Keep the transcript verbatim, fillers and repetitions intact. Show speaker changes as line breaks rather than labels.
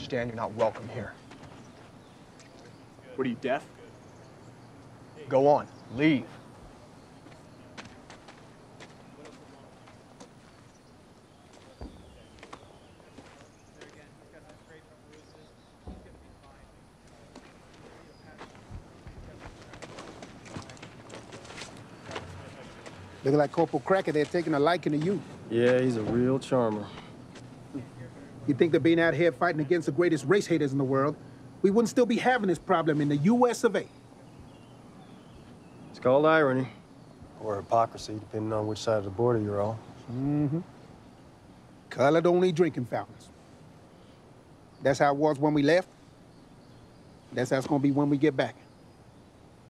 understand you're not welcome here.
What are you, deaf?
Go on, leave.
Looking like Corporal Cracker, they're taking a liking to you.
Yeah, he's a real charmer.
You think that being out here fighting against the greatest race haters in the world, we wouldn't still be having this problem in the U S of A?
It's called irony. Or hypocrisy, depending on which side of the border you're on.
Mm-hmm. Colored-only drinking fountains. That's how it was when we left. That's how it's gonna be when we get back.